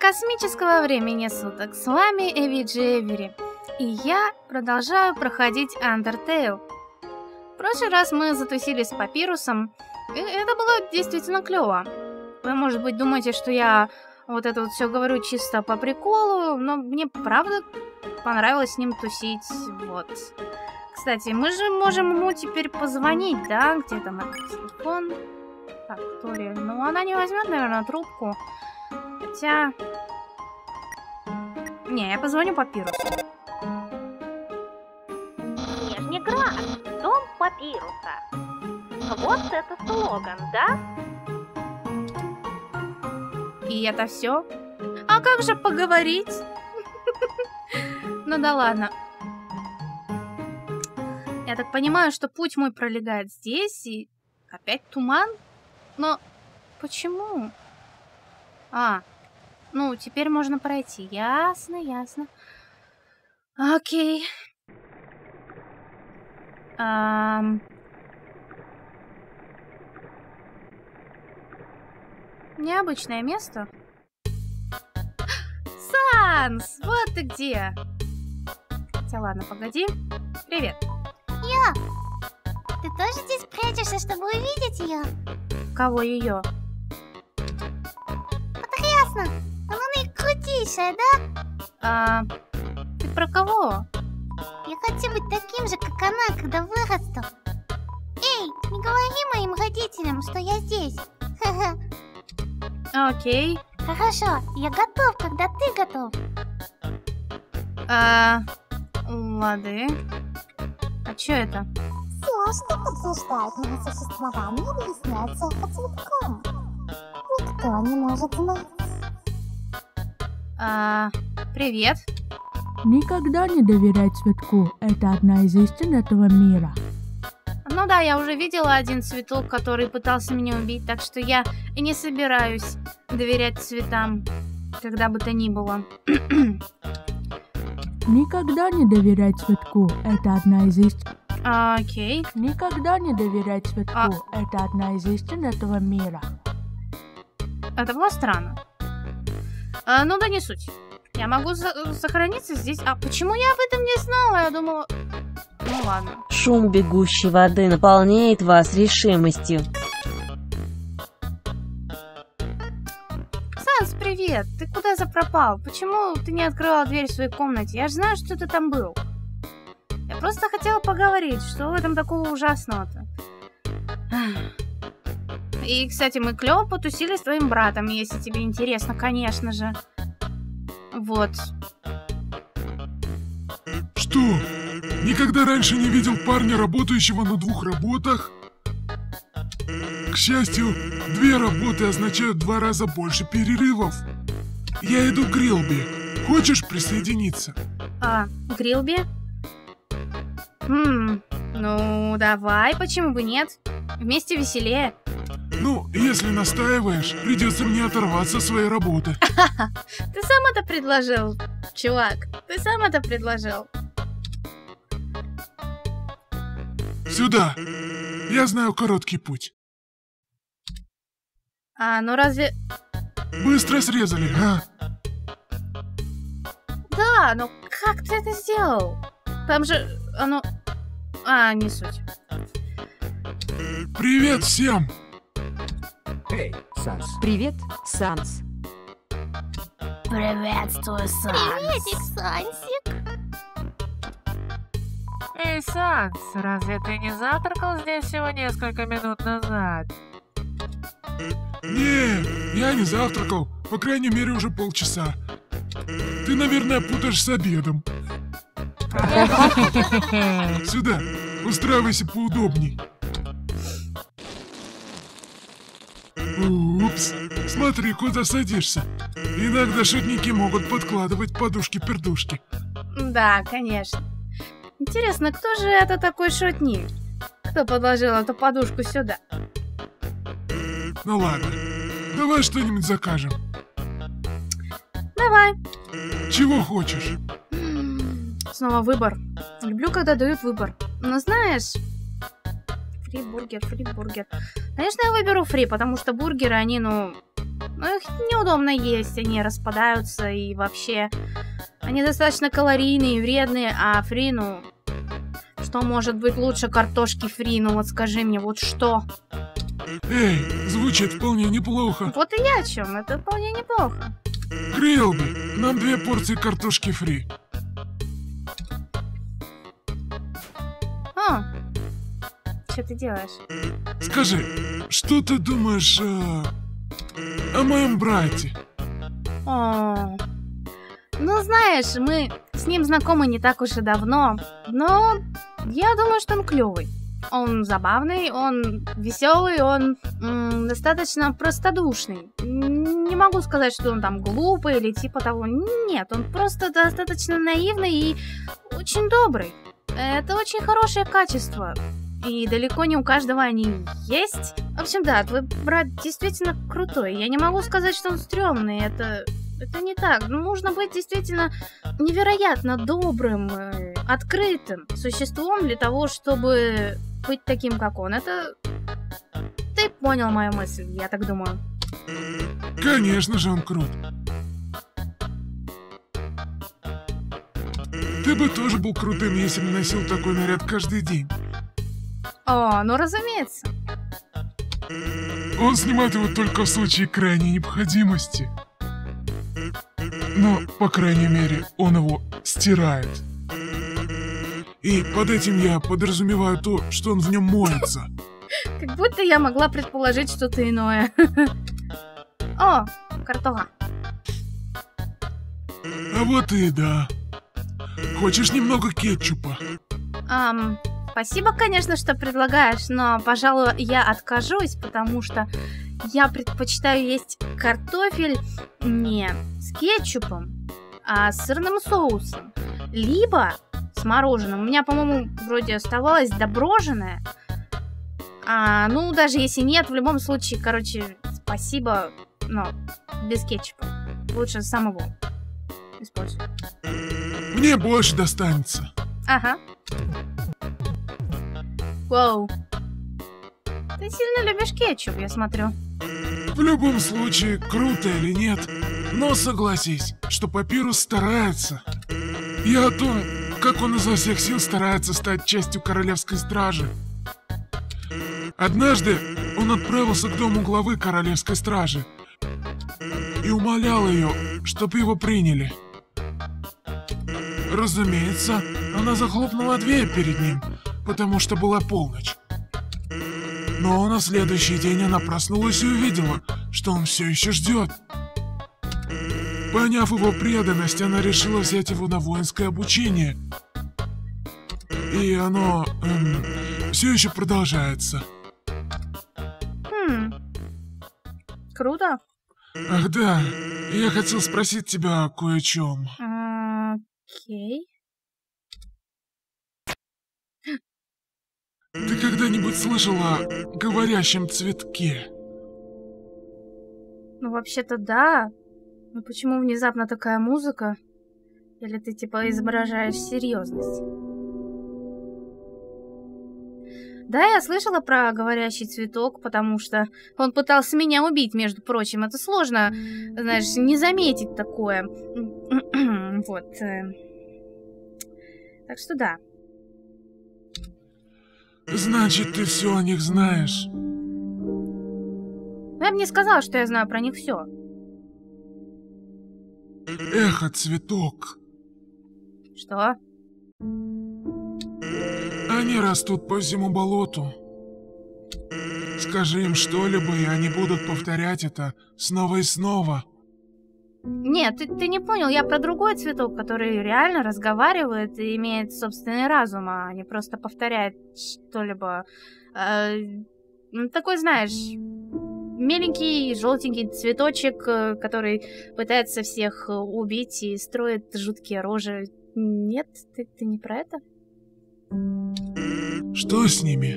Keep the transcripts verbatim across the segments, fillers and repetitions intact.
Космического времени суток, с вами Эвиджи Эвери, и я продолжаю проходить Undertale. В прошлый раз мы затусили с Папирусом, и это было действительно клево. Вы, может быть, думаете, что я вот это вот все говорю чисто по приколу, но мне правда понравилось с ним тусить, вот. Кстати, мы же можем ему теперь позвонить, да? Где там этот телефон? Так, Тори, ну она не возьмет, наверное, трубку. Хотя... Не, я позвоню Папирусу. Нижний Град, дом Папируса. Вот это слоган, да? И это все? А как же поговорить? Ну да ладно. Я так понимаю, что путь мой пролегает здесь, и опять туман? Но почему? А, ну, теперь можно пройти. Ясно, ясно. Окей. Ам... Необычное место. Санс, вот ты где. Хотя ладно, погоди. Привет. Я. Ты тоже здесь прячешься, чтобы увидеть ее? Кого ее? Потрясно! Она наикрутейшая, да? А, ты про кого? Я хочу быть таким же, как она, когда вырасту. Эй, не говори моим родителям, что я здесь. Ха-ха. Окей. Хорошо, я готов, когда ты готов. А, лады. А чё это? Все, что подтверждает мое существование, объясняется цветком. Никто не может знать. А, привет. Никогда не доверяй цветку. Это одна из истин этого мира. Ну да, я уже видела один цветок, который пытался меня убить, так что я и не собираюсь доверять цветам, когда бы то ни было. Никогда не доверяй цветку. Это одна из истин. А, окей. Никогда не доверяй цветку. А... Это одна из истин этого мира. Это было странно. А, ну да не суть. Я могу за сохраниться здесь. А почему я об этом не знала? Я думала... Ну ладно. Шум бегущей воды наполняет вас решимостью. Санс, привет! Ты куда запропал? Почему ты не открыла дверь в своей комнате? Я же знаю, что ты там был. Я просто хотела поговорить, что в этом такого ужасного-то. И, кстати, мы клево потусили с твоим братом, если тебе интересно, конечно же. Вот. Что? Никогда раньше не видел парня, работающего на двух работах? К счастью, две работы означают два раза больше перерывов. Я иду к Грилби. Хочешь присоединиться? А, Грилби? Хм, ну давай, почему бы нет? Вместе веселее. Ну, если настаиваешь, придется мне оторваться от своей работы. Ты сам это предложил, чувак. Ты сам это предложил. Сюда. Я знаю короткий путь. А, ну разве... Быстро срезали, а? Да, но как ты это сделал? Там же оно... А, не суть. Привет всем! Эй, Санс. Привет, Санс. Приветствую, Санс. Приветик, Сансик. Эй, Санс, разве ты не завтракал здесь всего несколько минут назад? Не, я не завтракал. По крайней мере, уже полчаса. Ты, наверное, путаешь с обедом. Сюда, устраивайся поудобней. Упс, смотри, куда садишься. Иногда шутники могут подкладывать подушки-пердушки. Да, конечно. Интересно, кто же это такой шутник? Кто подложил эту подушку сюда? Ну ладно, давай что-нибудь закажем. Давай. Чего хочешь? Снова выбор. Люблю, когда дают выбор. Но знаешь... Фри бургер, фри бургер. Конечно, я выберу фри, потому что бургеры, они, ну... Но их неудобно есть, они распадаются и вообще... Они достаточно калорийные и вредные, а фри, ну... Что может быть лучше картошки фри? Ну вот скажи мне, вот что? Эй, звучит вполне неплохо. Вот и я о чем, это вполне неплохо. Крилби, нам две порции картошки фри. О, что ты делаешь? Скажи, что ты думаешь о... о моем брате? О, ну знаешь, мы с ним знакомы не так уж и давно, но я думаю, что он клевый. Он забавный, он веселый, он м, достаточно простодушный. Не могу сказать, что он там глупый или типа того. Нет, он просто достаточно наивный и очень добрый. Это очень хорошее качество. И далеко не у каждого они есть. В общем, да, твой брат действительно крутой. Я не могу сказать, что он стрёмный. Это... Это не так. Нужно быть действительно невероятно добрым, открытым существом для того, чтобы быть таким, как он. Это... Ты понял мою мысль, я так думаю. Конечно же, он крут. Ты бы тоже был крутым, если бы носил такой наряд каждый день. О, ну разумеется. Он снимает его только в случае крайней необходимости. Но, по крайней мере, он его стирает. И под этим я подразумеваю то, что он в нем моется. Как будто я могла предположить что-то иное. О, картоха. А вот и да. Хочешь немного кетчупа? Ам, спасибо, конечно, что предлагаешь, но, пожалуй, я откажусь, потому что я предпочитаю есть картофель не с кетчупом, а с сырным соусом. Либо с мороженым. У меня, по-моему, вроде оставалось доброженное. А, ну, даже если нет, в любом случае, короче, спасибо, но без кетчупа. Лучше сам его использую. Мне больше достанется. Ага. Вау. Ты сильно любишь кетчуп, я смотрю. В любом случае, круто или нет, но согласись, что Папирус старается. И о том, как он изо всех сил старается стать частью Королевской Стражи. Однажды он отправился к дому главы Королевской Стражи и умолял ее, чтобы его приняли. Разумеется, она захлопнула дверь перед ним, потому что была полночь. Но на следующий день она проснулась и увидела, что он все еще ждет. Поняв его преданность, она решила взять его на воинское обучение. И оно эм, все еще продолжается. Хм. Круто. Ах да, я хотел спросить тебя кое о чем. Окей. Ты когда-нибудь слышала о говорящем цветке? Ну, вообще-то да. Но почему внезапно такая музыка? Или ты типа изображаешь серьезность? Да, я слышала про говорящий цветок, потому что он пытался меня убить, между прочим. Это сложно, знаешь, не заметить такое. Вот. Так что да. Значит, ты все о них знаешь. Я бы не сказала, что я знаю про них все. Эхо-цветок. Что? Они растут по всему болоту. Скажи им что-либо, и они будут повторять это снова и снова. Нет, ты, ты не понял, я про другой цветок, который реально разговаривает и имеет собственный разум, а не просто повторяет что-либо. Э, такой, знаешь, миленький желтенький цветочек, который пытается всех убить и строит жуткие рожи. Нет, ты, ты не про это? Что с ними?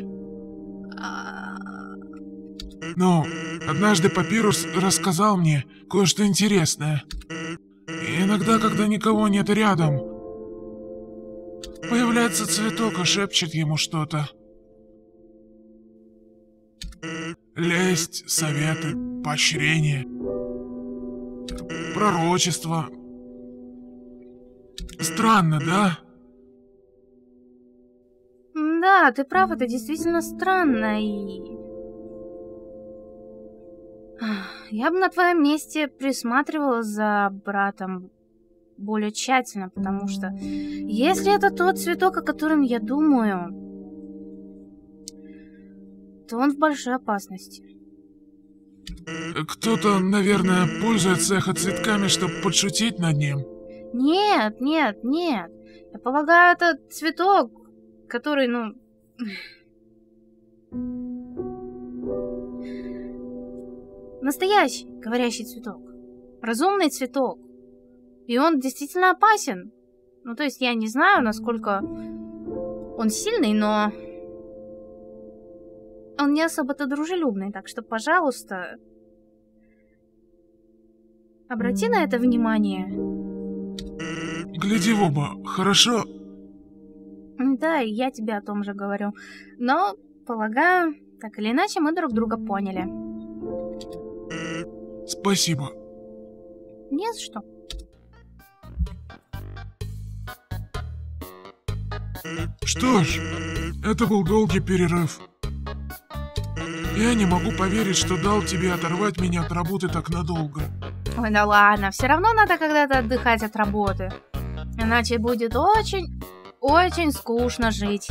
Ну, однажды Папирус рассказал мне кое-что интересное. И иногда, когда никого нет рядом, появляется цветок и шепчет ему что-то. Лесть, советы, поощрение. пророчество. Странно, да? Да, ты прав, это действительно странно, и... Я бы на твоем месте присматривала за братом более тщательно, потому что если это тот цветок, о котором я думаю, то он в большой опасности. Кто-то, наверное, пользуется эхоцветками, чтобы подшутить над ним. Нет, нет, нет. Я полагаю, это цветок, который, ну... Настоящий говорящий цветок. Разумный цветок. И он действительно опасен. Ну, то есть я не знаю, насколько он сильный, но... Он не особо-то дружелюбный, так что, пожалуйста, обрати на это внимание. Гляди в оба, хорошо? Да, и я тебе о том же говорю. Но, полагаю, так или иначе мы друг друга поняли. Спасибо. Не за что. Что ж, это был долгий перерыв. Я не могу поверить, что дал тебе оторвать меня от работы так надолго. Ой, да ладно, все равно надо когда-то отдыхать от работы. Иначе будет очень, очень скучно жить.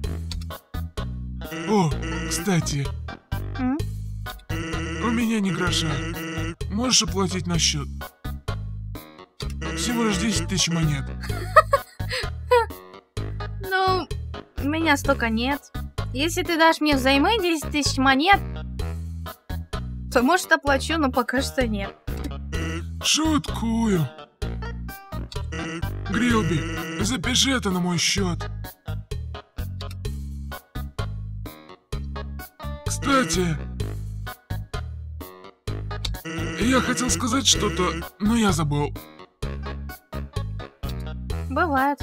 О, кстати. М? У меня ни гроша. Можешь оплатить на счет? Всего лишь десять тысяч монет. Ну, у меня столько нет. Если ты дашь мне взаймы десять тысяч монет, то, может, оплачу, но пока что нет. Шуткую. Грилби, запиши это на мой счет. Кстати, я хотел сказать что-то, но я забыл. Бывает.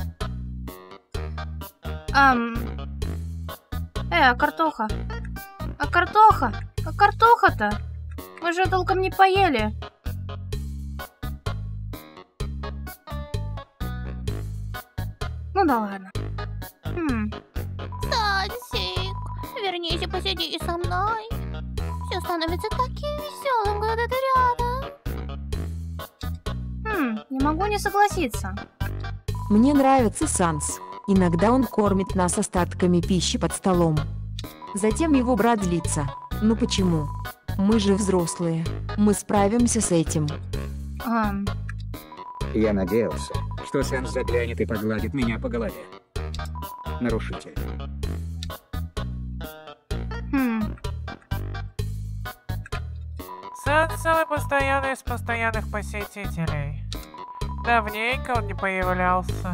Ам... Э, а картоха? А картоха? А картоха-то? Мы же толком не поели. Ну да ладно. Хм. Сансик, вернись и посиди со мной. Все становится таким веселым, когда ты рядом. Хм, не могу не согласиться. Мне нравится Санс. Иногда он кормит нас остатками пищи под столом. Затем его брат злится. Ну почему? Мы же взрослые. Мы справимся с этим. Ам... Я надеялся, что Санс заглянет и погладит меня по голове. Нарушитель. Хм. Санс самый постоянный из постоянных посетителей. Давненько он не появлялся.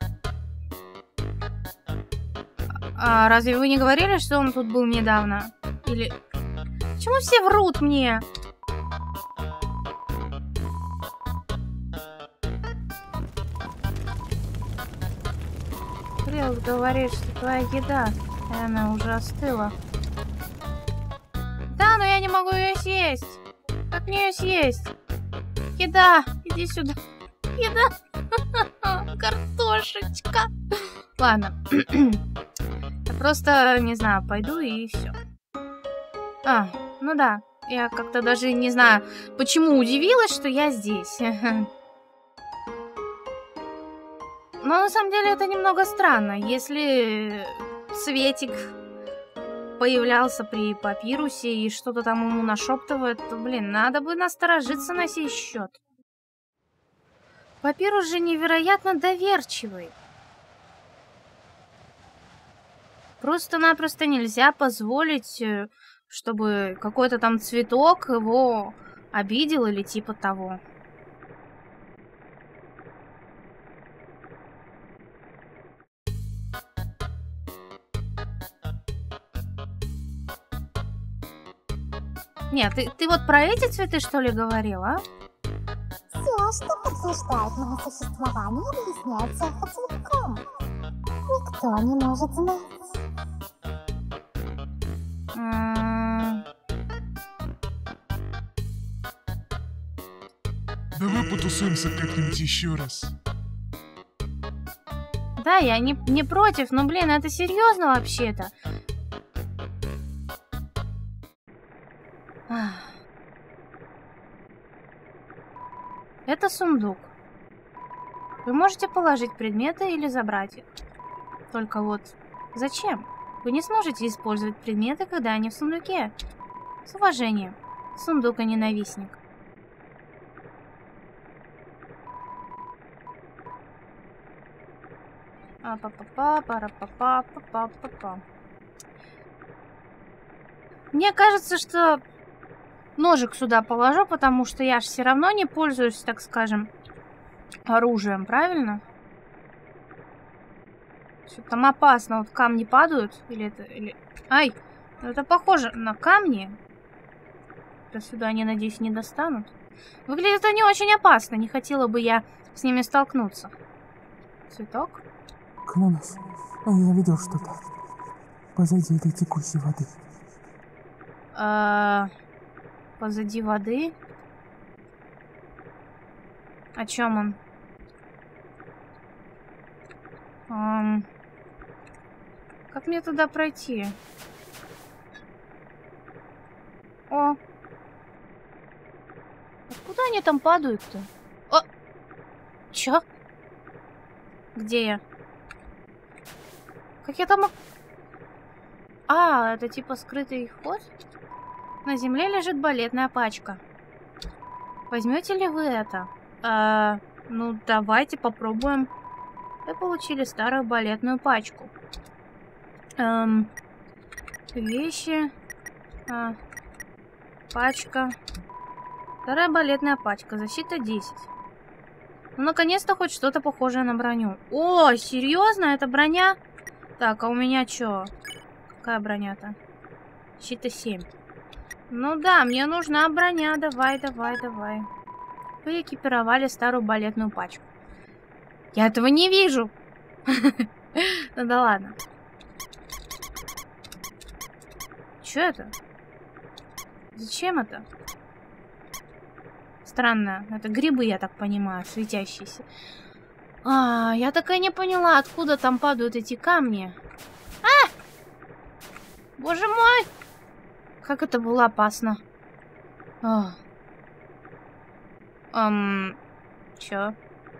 А разве вы не говорили, что он тут был недавно? Или... Почему все врут мне? Крилл говорит, что твоя еда, и она уже остыла. Да, но я не могу ее съесть. Как мне ее съесть? Еда, иди сюда. Еда. Картошечка. Ладно. Я просто, не знаю, пойду и все. А, ну да. Я как-то даже не знаю, почему удивилась, что я здесь. Но на самом деле это немного странно. Если Светик появлялся при папирусе и что-то там ему нашептывает, то, блин, надо бы насторожиться на сей счет. Папирус же невероятно доверчивый. Просто-напросто нельзя позволить, чтобы какой-то там цветок его обидел или типа того. Нет, ты, ты вот про эти цветы, что ли, говорила, а? Все, что подтверждает мое существование, объясняется эхоцветком. Никто не может знать. Давай потусуемся как-нибудь еще раз. Да, я не, не против, но, блин, это серьезно вообще-то. Это сундук. Вы можете положить предметы или забрать их. Только вот зачем? Вы не сможете использовать предметы, когда они в сундуке. С уважением. Сундук и ненавистник. А па па па пара па па па па па па. Мне кажется, что ножик сюда положу, потому что я же все равно не пользуюсь, так скажем, оружием, правильно? Что там опасно, вот камни падают, или это, или... Ай, это похоже на камни. До сюда они, надеюсь, не достанут. Выглядит они очень опасно, не хотела бы я с ними столкнуться. Цветок? Клонос, я видел что-то позади этой текущей воды. А, позади воды? О чем он? Um, как мне туда пройти? О! Откуда они там падают-то? О! Чё? Где я? Как я там... А, это типа скрытый ход? На земле лежит балетная пачка. Возьмете ли вы это? А, ну, давайте попробуем. Вы получили старую балетную пачку. Эм, вещи. А, пачка. Старая балетная пачка. Защита десять. Ну, наконец-то хоть что-то похожее на броню. О, серьезно? Это броня? Так, а у меня что? Какая броня-то? Защита семь. Ну да, мне нужна броня. Давай, давай, давай. Вы экипировали старую балетную пачку. Я этого не вижу. Ну да ладно. Чё это? Зачем это? Странно. Это грибы, я так понимаю, светящиеся. А, я так и не поняла, откуда там падают эти камни. А! Боже мой! Как это было опасно. Ох. Эм, чё?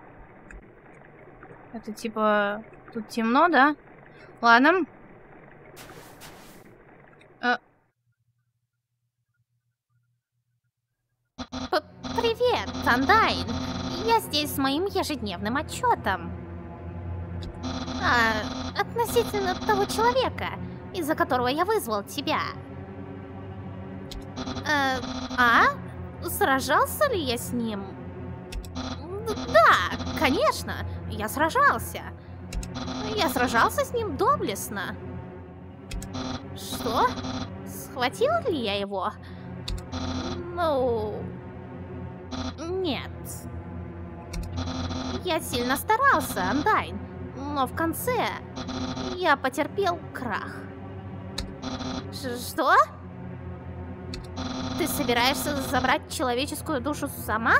Это типа... Тут темно, да? Ладно. А... Привет, Тандайн. Я здесь с моим ежедневным отчетом. А, относительно того человека, из-за которого я вызвал тебя. А, а? Сражался ли я с ним? Да, конечно, я сражался. Я сражался с ним доблестно. Что? Схватил ли я его? Ну... Нет. Я сильно старался, Андайн, но в конце я потерпел крах. Ш- что? Ты собираешься забрать человеческую душу сама?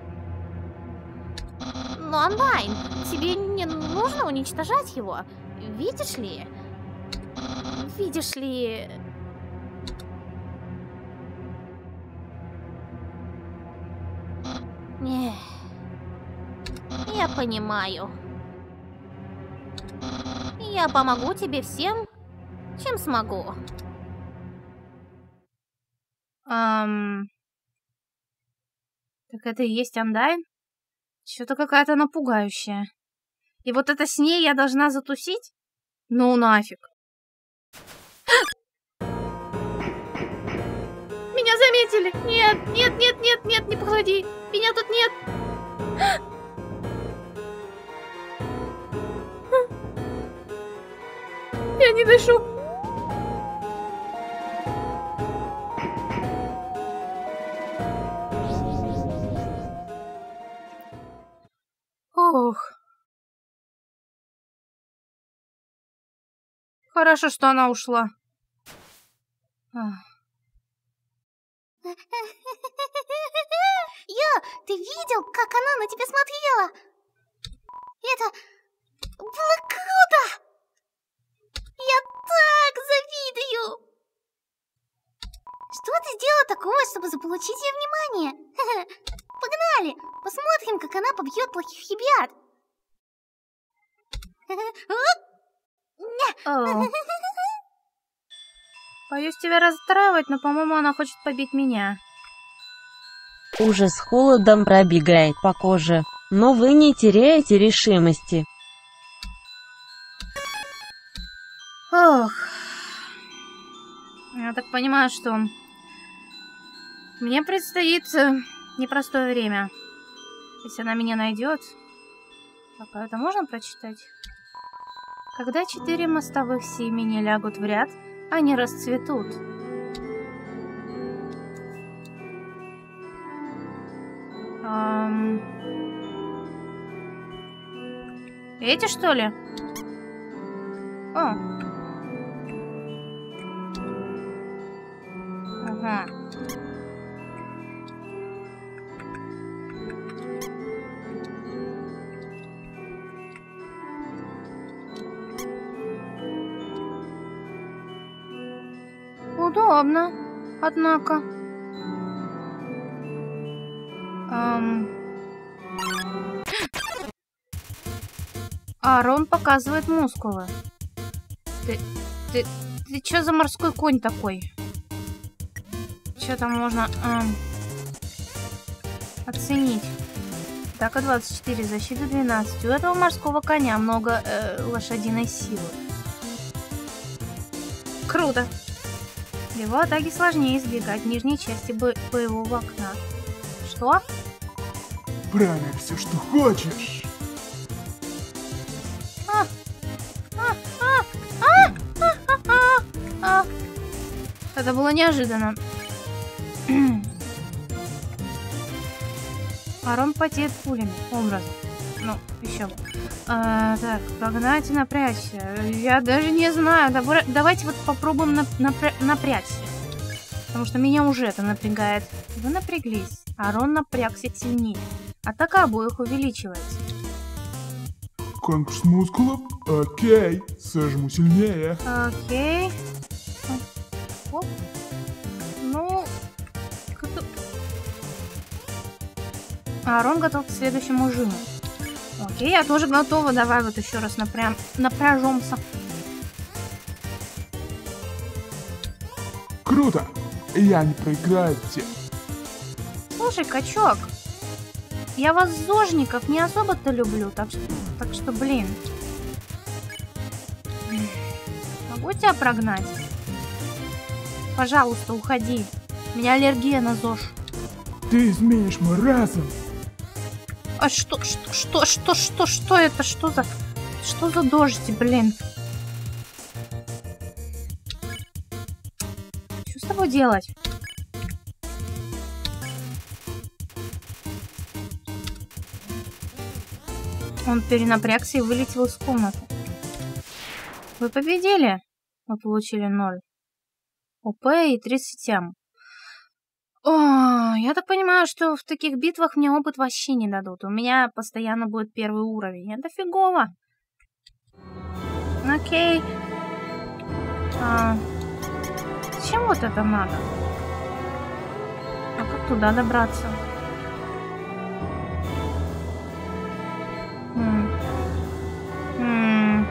Но, Андайн, тебе не нужно уничтожать его. Видишь ли? Видишь ли... Не, я понимаю. Я помогу тебе всем, чем смогу. Эм... Так это и есть Андайн? Что-то какая-то напугающая. И вот это с ней я должна затусить? Ну нафиг. Меня заметили! Нет, нет, нет, нет, нет, не подходи! Меня тут нет! Я не дышу! Ох. Хорошо, что она ушла. Ах. Йо, ты видел, как она на тебя смотрела? Это было круто! Я так завидую! Что ты сделала такого, чтобы заполучить ее внимание? Погнали! Посмотрим, как она побьет плохих ребят! Оу. Боюсь тебя расстраивать, но, по-моему, она хочет побить меня. Ужас холодом пробегает по коже, но вы не теряете решимости. Ох. Я так понимаю, что мне предстоит непростое время. Если она меня найдет. Так, а это можно прочитать? Когда четыре мостовых семени лягут в ряд, они расцветут. Эм... Эти, что ли? О. Ага. Удобно, однако. Эм... Арон показывает мускулы. Ты, ты, ты чё за морской конь такой? Чё там можно эм, оценить? Атака двадцать четыре, защита двенадцать. У этого морского коня много э, лошадиной силы. Круто. Его атаки сложнее избегать в нижней части бо боевого окна. Что? Проверь все, что хочешь. А, а, а, а, а, а, а. Это было неожиданно. Арон потеет пулями. Образом. Ну, еще бы. А, так, погнать и напрячься. Я даже не знаю. Давай, давайте вот попробуем нап напря напрячься. Потому что меня уже это напрягает. Вы напряглись. Арон напрягся сильнее. Атака обоих увеличивается. Конкурс мускулов? Окей. Сожму сильнее. Окей. Оп. Ну... Кто... Арон готов к следующему жиму. Окей, я тоже готова. Давай вот еще раз напрям... напряжемся. Круто! Я не проиграю тебе. Слушай, качок, я вас, зожников, не особо-то люблю, так что, так что, блин. Могу тебя прогнать? Пожалуйста, уходи. У меня аллергия на ЗОЖ. Ты изменишь мой разум. А что, что, что, что, что, что это? Что за, что за дождь, блин? Что с тобой делать? Он перенапрягся и вылетел из комнаты. Вы победили. Мы получили ноль. ОП и тридцать м. О, я так понимаю, что в таких битвах мне опыт вообще не дадут. У меня постоянно будет первый уровень. Это фигово. Окей. А, зачем вот это надо? А как туда добраться? Хм. Хм.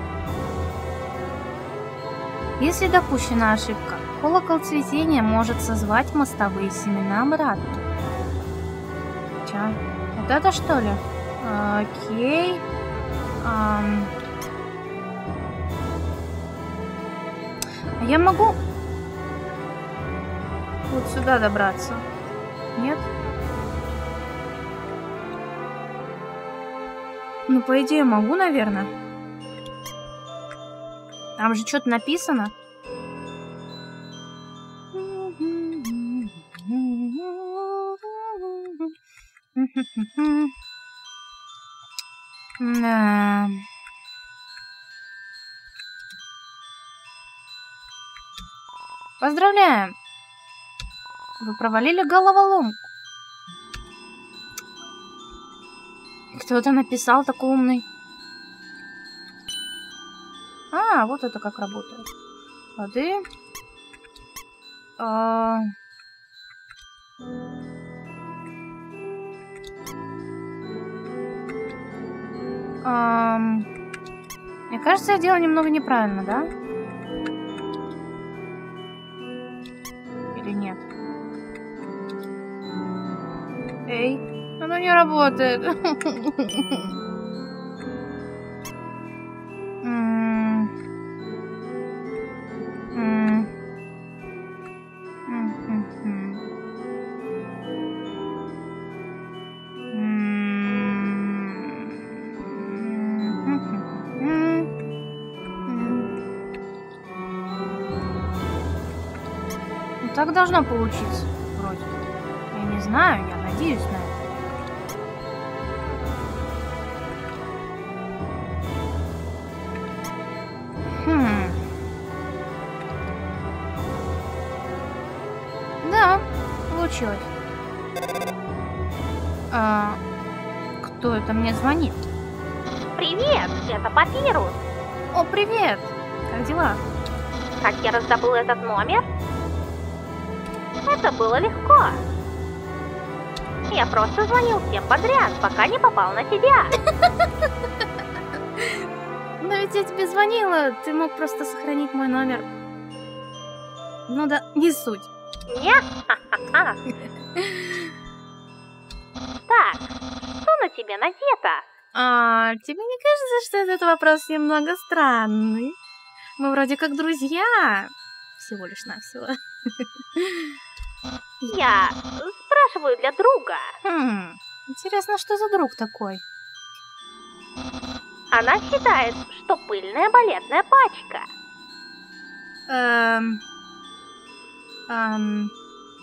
Если допущена ошибка, колокол цветения может созвать мостовые семена обратно. Чё? Вот это что ли? Окей. Ам. А я могу вот сюда добраться? Нет? Ну, по идее, могу, наверное. Там же что-то написано. Да. Поздравляем! Вы провалили головоломку. Кто это написал такой умный? А, вот это как работает. Воды. А... А... Мне кажется, я делаю немного неправильно, да? Или нет? Эй, оно не работает. Так должно получиться, вроде. Я не знаю, я надеюсь на это. Хм. Да, получилось. А, кто это мне звонит? Привет, это Папирус. О, привет. Как дела? Как я раздобыл этот номер? Это было легко. Я просто звонил всем подряд, пока не попал на тебя. Но ведь я тебе звонила, ты мог просто сохранить мой номер. Ну да, не суть. Нет? Так, что на тебе надето? А, тебе не кажется, что этот вопрос немного странный? Мы вроде как друзья. Всего лишь навсего. Я спрашиваю для друга. Хм, интересно, что за друг такой? Она считает, что пыльная балетная пачка. Эм... Эм...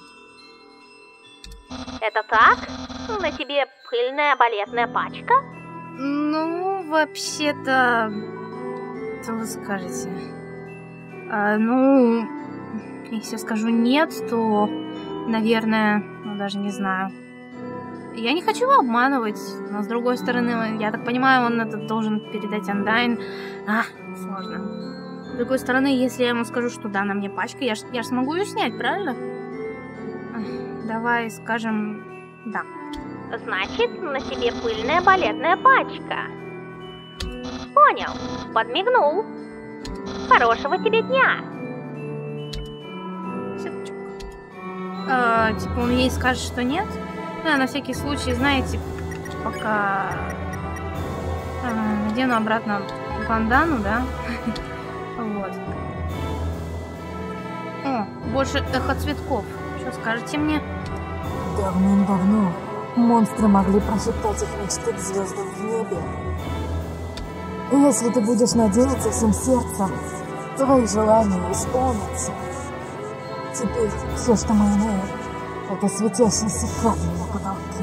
Это так? На тебе пыльная балетная пачка? Ну, вообще-то... Что вы скажете? А, ну... Если я скажу нет, то, наверное, ну даже не знаю. Я не хочу его обманывать, но с другой стороны, я так понимаю, он это должен передать Андайн. А, сложно. С другой стороны, если я ему скажу, что да, на мне пачка, я ж, я ж смогу ее снять, правильно? Давай скажем да. Значит, на тебе пыльная балетная пачка. Понял, подмигнул. Хорошего тебе дня. А, типа он ей скажет, что нет? Да, на всякий случай, знаете, пока а, надену обратно бандану, да? Вот. О, больше эхоцветков. Что скажете мне? Давным-давно монстры могли прошептать их мечты к звездам в небе. И если ты будешь надеяться всем сердцем, твои желания исполнятся. Теперь все, что мы имеем, это светящийся камень на потолке.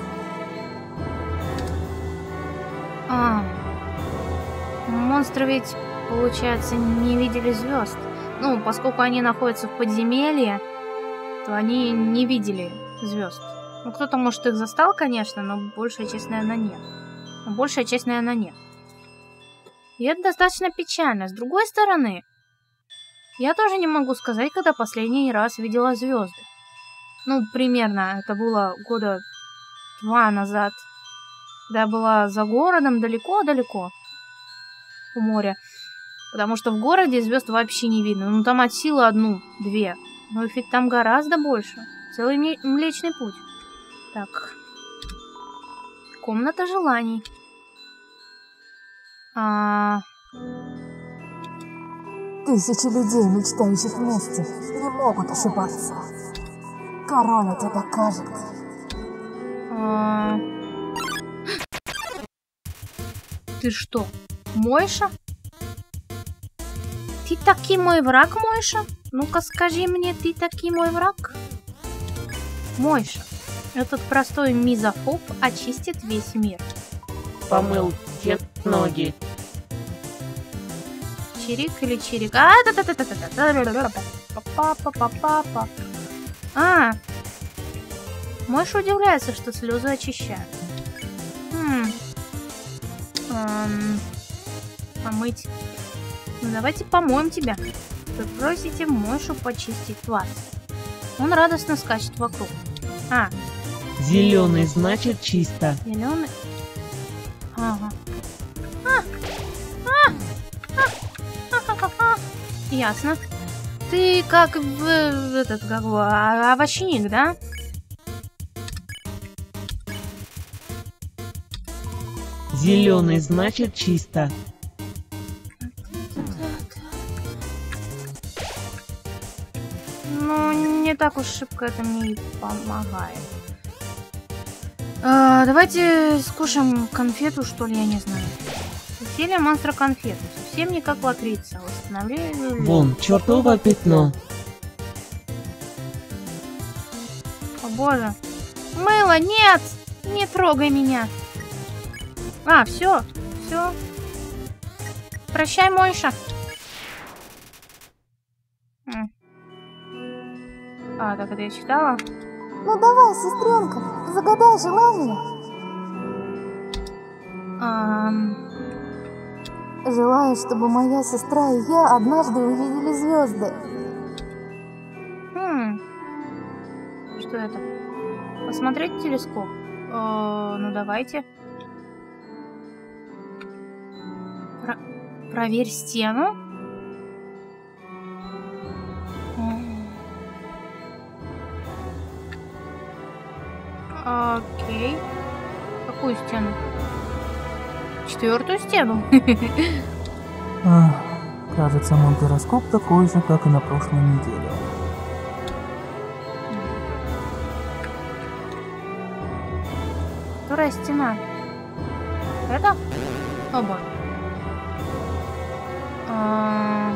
А, монстры ведь, получается, не видели звезд. Ну, поскольку они находятся в подземелье, то они не видели звезд. Ну, кто-то, может, их застал, конечно, но большая часть, наверное, нет. Но большая часть, наверное, нет. И это достаточно печально. С другой стороны, я тоже не могу сказать, когда последний раз видела звезды. Ну, примерно, это было года два назад. Когда я была за городом, далеко-далеко у моря. Потому что в городе звезд вообще не видно. Ну, там от силы одну-две. Но ведь там гораздо больше. Целый Млечный Путь. Так. Комната желаний. А... Тысячи людей, мечтающих вместе, не могут ошибаться. Король это докажет. А... Ты что, Мойша? Ты таки мой враг, Мойша? Ну-ка скажи мне, ты таки мой враг? Мойша, этот простой мизофоб очистит весь мир. Помыл те ноги. Чирик или чирик? А, да-да-да-да-да-да. Папа-папа-папа. А, Мойша удивляется, что слезы очищают. Хм, Эм, помыть. Ну давайте помоем тебя. Вы просите Мойшу почистить вас. Он радостно скачет вокруг. А. Зеленый значит чисто. Зеленый. Ага. А, а, а, а, а, а. Ясно. Ты как в этот как его, а, овощник, да? Зеленый значит чисто. Ну, не так уж шибко это мне и помогает. А, давайте скушаем конфету, что ли, я не знаю. Зелье монстра конфету. Совсем не как лакрица. Восстановление... Вон, чертово пятно. О боже. Мыло, нет! Не трогай меня. А, все, все. Прощай, Мойша. А, так это я читала? Ну давай, сестренка, загадай желание. Ам... Желаю, чтобы моя сестра и я однажды увидели звезды. Хм. Что это? Посмотреть телескоп? О, ну давайте. Про... Проверь стену. Окей. Какую стену? Четвертую стену? Ах, кажется, мой гороскоп такой же, как и на прошлой неделе. Которая стена? Это? О боже. А...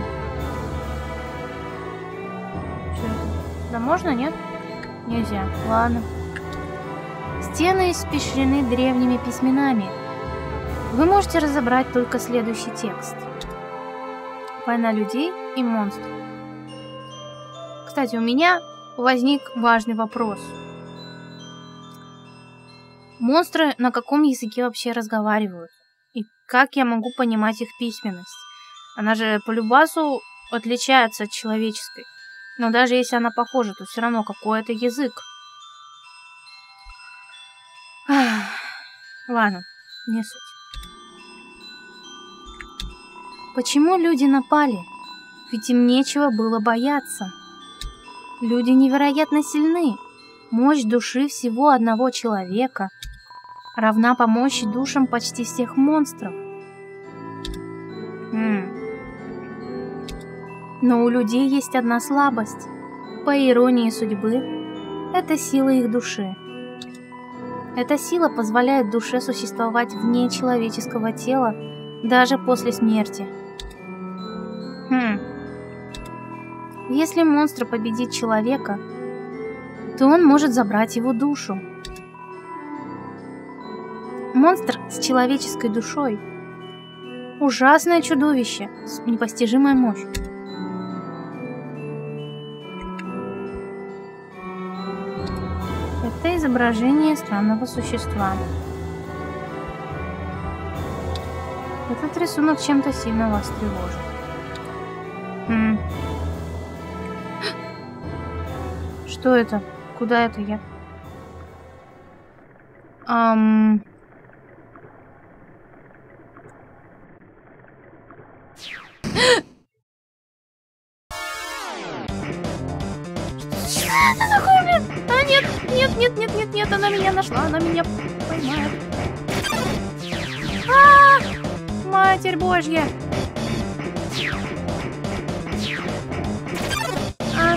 Что это? Да можно, нет? Нельзя. Ладно. Стены испещрены древними письменами. Вы можете разобрать только следующий текст. Война людей и монстров. Кстати, у меня возник важный вопрос. Монстры на каком языке вообще разговаривают? И как я могу понимать их письменность? Она же по любасу отличается от человеческой. Но даже если она похожа, то все равно какой это язык. Ах, ладно, не суть. Почему люди напали? Ведь им нечего было бояться. Люди невероятно сильны. Мощь души всего одного человека равна по мощи душам почти всех монстров. Хм. Но у людей есть одна слабость. По иронии судьбы, это сила их души. Эта сила позволяет душе существовать вне человеческого тела даже после смерти. Хм. Если монстр победит человека, то он может забрать его душу. Монстр с человеческой душой – ужасное чудовище с непостижимой мощью. Это изображение странного существа. Этот рисунок чем-то сильно вас тревожит. Хм. Что это? Куда это я? Ам... Что это такое, блин? А, нет, нет, нет, нет, нет, нет, она меня нашла, она меня поймает. А, Матерь Божья! А.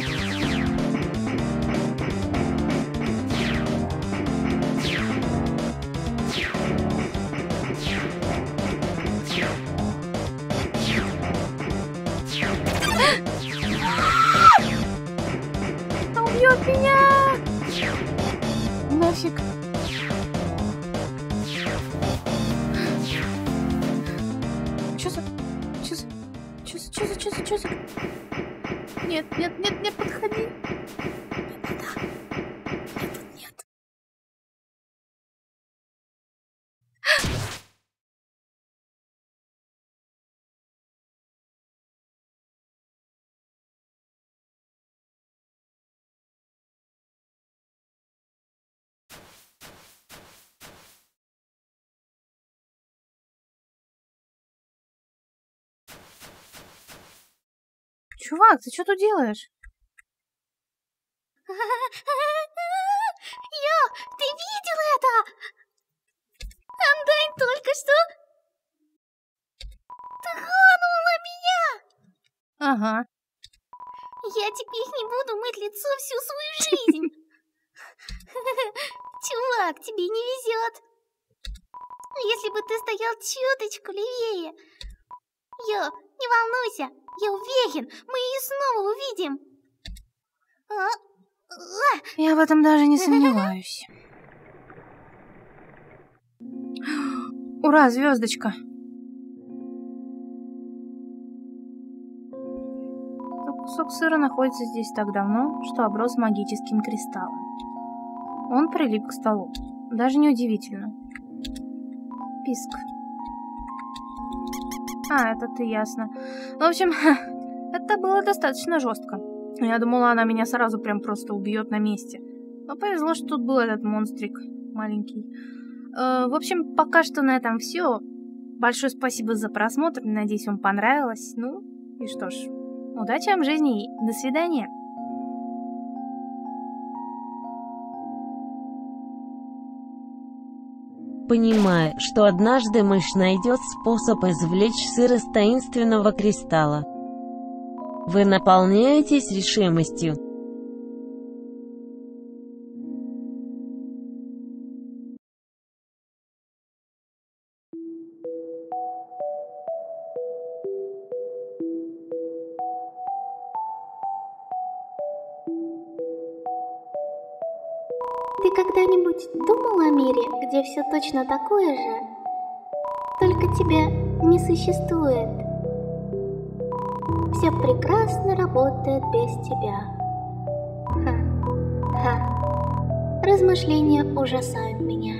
Убьет меня! Нафиг. Чё за... Чё за... Чё за... Чё за... Чё за... Чё за... Нет, нет, нет, не подходи. Не надо. Чувак, ты что тут делаешь? Йо, ты видел это? Андайн только что тронула меня. Ага. Я теперь не буду мыть лицо всю свою жизнь. Чувак, тебе не везет. Если бы ты стоял чуточку левее. Йо, не волнуйся, я уверен, мы ее снова увидим. Я в этом даже не сомневаюсь. Ура, звездочка. Кусок сыра находится здесь так давно, что оброс магическим кристаллом. Он прилип к столу. Даже неудивительно. Писк. А, это ты, ясно. В общем, это было достаточно жестко. Я думала, она меня сразу прям просто убьет на месте. Но повезло, что тут был этот монстрик маленький. Э, в общем, пока что на этом все. Большое спасибо за просмотр. Надеюсь, вам понравилось. Ну, и что ж, удачи вам в жизни и до свидания. Понимая, что однажды мышь найдет способ извлечь сыр из таинственного кристалла, вы наполняетесь решимостью. Ты когда-нибудь думал о мире, где все точно такое же? Только тебя не существует. Все прекрасно работает без тебя. Ха. Ха. Размышления ужасают меня.